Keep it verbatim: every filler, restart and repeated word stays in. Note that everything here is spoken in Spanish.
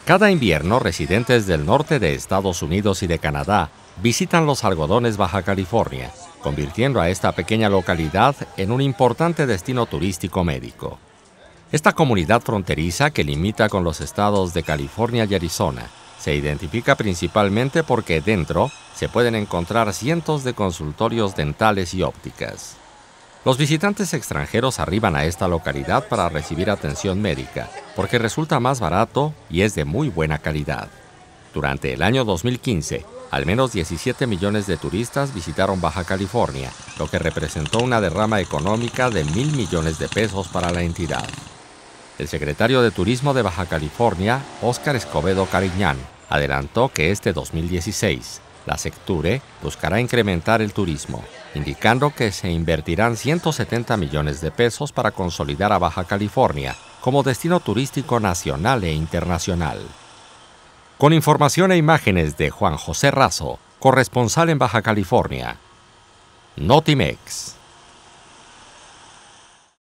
Cada invierno, residentes del norte de Estados Unidos y de Canadá visitan los algodones Baja California, convirtiendo a esta pequeña localidad en un importante destino turístico médico. Esta comunidad fronteriza, que limita con los estados de California y Arizona, se identifica principalmente porque dentro se pueden encontrar cientos de consultorios dentales y ópticas. Los visitantes extranjeros arriban a esta localidad para recibir atención médica, porque resulta más barato y es de muy buena calidad. Durante el año dos mil quince, al menos diecisiete millones de turistas visitaron Baja California, lo que representó una derrama económica de mil millones de pesos para la entidad. El secretario de Turismo de Baja California, Óscar Escobedo Cariñán, adelantó que este dos mil dieciséis, la Secture buscará incrementar el turismo, indicando que se invertirán ciento setenta millones de pesos para consolidar a Baja California como destino turístico nacional e internacional. Con información e imágenes de Juan José Razo, corresponsal en Baja California. Notimex.